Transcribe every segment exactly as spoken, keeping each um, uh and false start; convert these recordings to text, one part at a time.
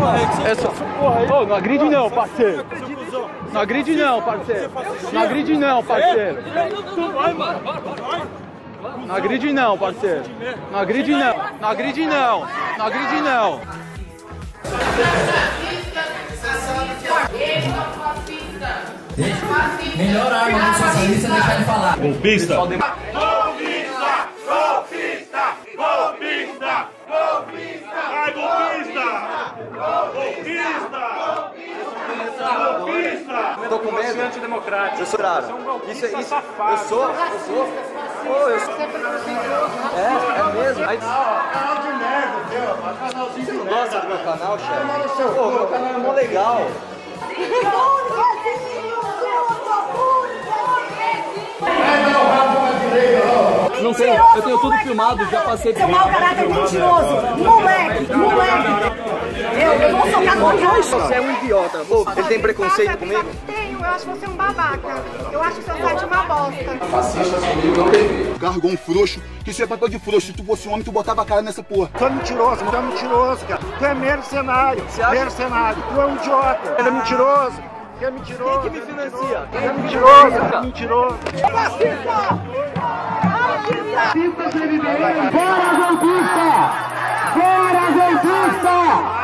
É só... Ô, não agride não, parceiro. Não agride não, parceiro. Não agride não, parceiro. Não agride não, parceiro. Não agride não. Não agride não. Não agride não. Melhor arma do socialista é deixar de falar. Golpista! Golpista! Golpista! Golpista! Golpista! Ai, golpista! Golpista! Golpista! Tô com medo. Antidemocrático. Eu sou raro. Isso é isso. Eu sou, eu sou. Pô, eu sou. É, é mesmo. Aí... Canal de merda, teu. Você não gosta do meu canal, chefe? Pô, meu canal é mó legal. Não tenho, eu tenho tudo filmado, já passei por... Seu mau caráter mentiroso, moleque, moleque. Eu, eu vou socar com isso. Você é um idiota. Pô, ele tem preconceito comigo? Tenho, eu acho você um babaca. Eu acho que seu site é uma bosta. Fascistas comigo não tem ver. Carregou um frouxo, que isso é papel de frouxo. Se tu fosse homem, tu botava a cara nessa porra. Tu é mentiroso, tu é mentiroso, cara. Tu é mercenário, mercenário. Tu é um idiota. Ele é mentiroso. Tu é mentiroso. Quem que me financia? Tu é mentiroso, é mentiroso. Fascista! Fora golpista! Fora golpista!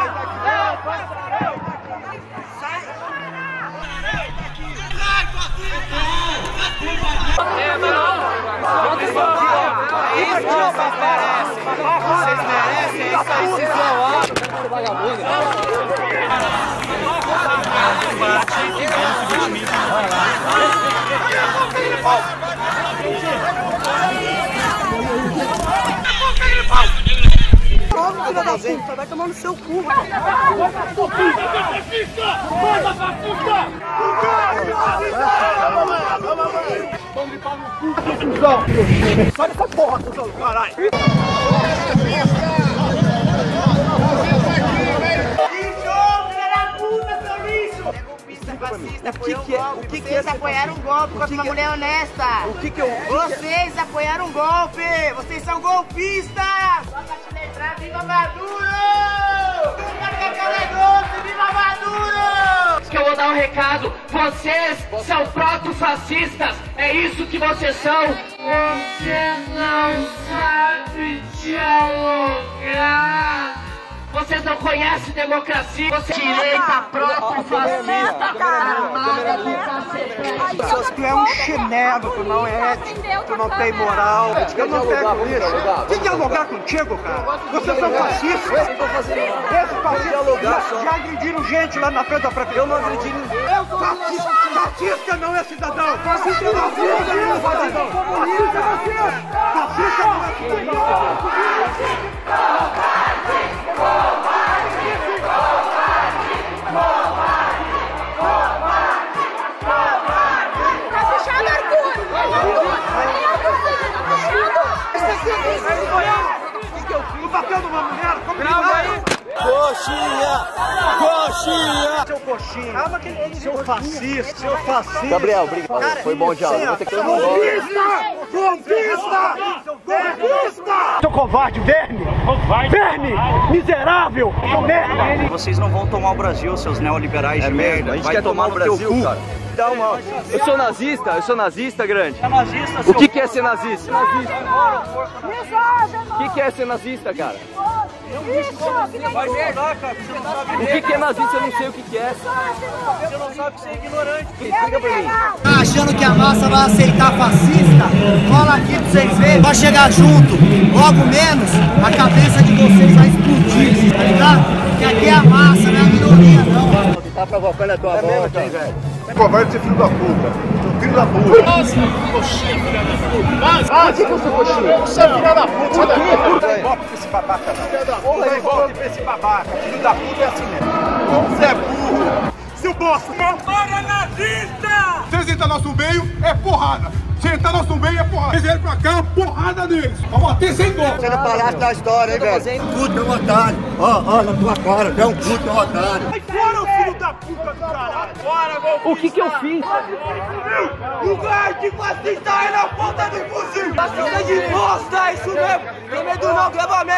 Vocês merecem isso aí, vocês vão lá. Vagabundo. Filha da puta, vai tomar no seu cu. Sai dessa porra, cuzão, caralho. O que que é? O que que é? Vocês apoiaram um golpe contra uma mulher honesta. O que que eu... Vocês apoiaram um golpe. Vocês são golpistas. Bota te letrar, viva Maduro! Viva Maduro! Que eu vou dar um recado. Vocês são proto-fascistas. É isso que vocês são. Você não sabe dialogar. Vocês não conhecem democracia. Você é direita proto-fascista. Tu é um chinelo, tu não é ético, tu não tem moral. Eu não pego isso. Que dialogar contigo, cara? Vocês são fascistas. Esses fascistas já agrediram gente lá na frente da prefeitura. Eu não agredi ninguém. Fascista, fascista não é cidadão. Fascista não é cidadão. Fascista não é cidadão. Tu bateu numa mulher? Como que vai? Coxinha! Coxinha! Seu coxinha! Calma que ele seu fascista! Seu fascista! Gabriel, obrigado. Foi bom diálogo. Vou ter que tomar um golpista! Golpista! Golpista! Seu covarde, verme! Verme! Miserável! Seu merda! Vocês não vão tomar o Brasil, seus neoliberais de merda. A gente Vai quer tomar o Brasil, cara. Dá uma... Eu sou nazista, eu sou nazista, grande. É nazista, o que, que é ser nazista? Nazista. O que, que é ser nazista, cara? Vai estudar, cara, você não sabe. O que, que é nazista? Eu não sei o que, que é. Você não sabe que você é ignorante. Explica pra mim. Tá achando que a massa vai aceitar fascista? Cola aqui pra vocês verem. Vai chegar junto. Logo menos, a cabeça de vocês vai explodir, tá ligado? Que aqui é a massa, não é a minoria, não. Tá provocando a tua volta, hein, velho? Covarde, você é filho da puta. Filho da puta. Nossa, coxinha, filha da puta. Ah, que que eu sou coxinha? Você é filha da puta. Sai daqui. Dá ibope pra esse babaca, não. Dá ibope pra esse babaca. Filho da puta é assim mesmo. Você é burro. Seu bosta! Para nazista! Vocês entram no nosso meio, é porrada. Se entrar no nosso meio, é porrada. Vocês vierem pra cá, porrada neles. Vamos bater sem dó. Você não paraste da história, hein, velho? Puta, é um otário. Ó, ó, na tua cara. Tu é um puta, é um otário. Sai fora, filho da puta do caralho! Bora, golpista! O que que eu fiz? O guarda fascista é na ponta do fuzil! Fascista de bosta, é isso mesmo! Tem medo não, grava mesmo!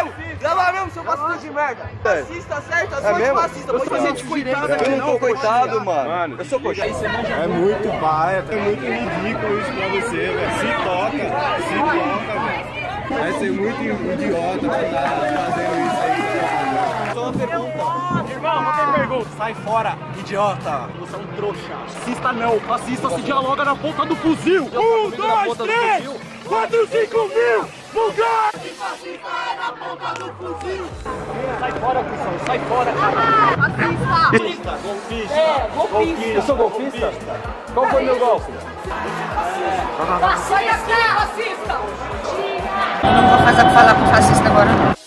lá mesmo, seu fascista de merda. Fascista, certo? Eu É sou mesmo? fascista, vou fazer de coitado. Eu não tô coitado, mano. Mano, eu sou coitado. É muito baia, é muito ridículo isso pra você, velho. Se toca, se toca, velho. Vai ser muito idiota tu tá fazendo isso aí. Só uma pergunta. Irmão, não tem pergunta. Sai fora, idiota. Você é um trouxa. Fascista não. Fascista se dialoga na ponta do fuzil. Um, dois, três, quatro, cinco mil. Vulgar! Fascista é na ponta do fuzil. Sai fora, cuzão. Sai fora, cara. Fascista. Golpista. É, golpista. Eu sou golpista? Qual foi o meu golpe? Fascista, fascista. Eu não vou fazer falar com fascista agora, não.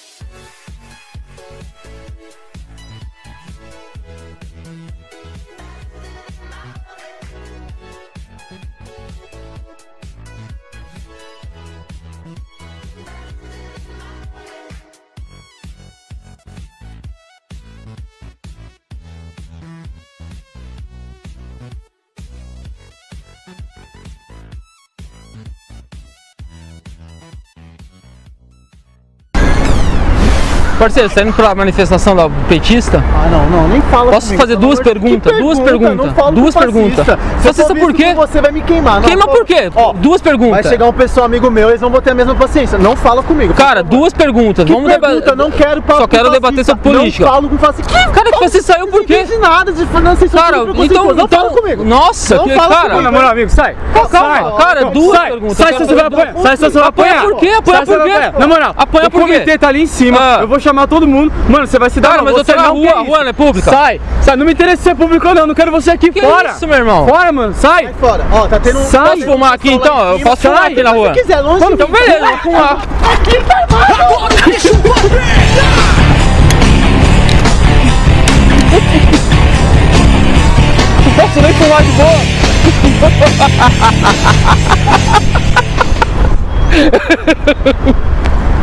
Parceiro, você tá indo pra manifestação da petista? Ah, não, não, nem fala Posso comigo, fazer duas perguntas? Duas perguntas. Não falo Duas com perguntas. fascista. Fascista por quê? Você vai me queimar. Queima por quê? Ó, duas perguntas. vai chegar um pessoal amigo meu, eles vão ter a mesma paciência. Não fala comigo. Cara, duas perguntas. Que Vamos pergunta? debater. Não quero falar Só com quero fascista. debater sobre política. Não falo com fascista. Cara, que você saiu por quê? Não entendi nada de não sei se eu Cara, sou então, não então, fala comigo. Nossa, não que, fala cara. comigo. Na moral, amigo, sai. Calma, Sai. cara, duas sai. perguntas. Sai se você vai apanhar. Sai se você vai apanhar. Apanhar por quê? Apanhar por quê? Na moral, apanhar o por quê? comitê tá ali em cima. Ah. Eu vou chamar todo mundo. Mano, você vai se dar. Cara, mas eu tô na rua, a rua não é pública. Sai, sai, não me interessa se é público ou não, não quero você aqui Que fora. isso, meu irmão? Fora, mano, sai. Sai fora. Ó, tá tendo um... Sai. Posso fumar aqui então? Eu posso fumar aqui na rua. Se quiser, longe de Então mim. beleza, eu vou fumar. Aqui tá armado. Não posso nem fumar de boa.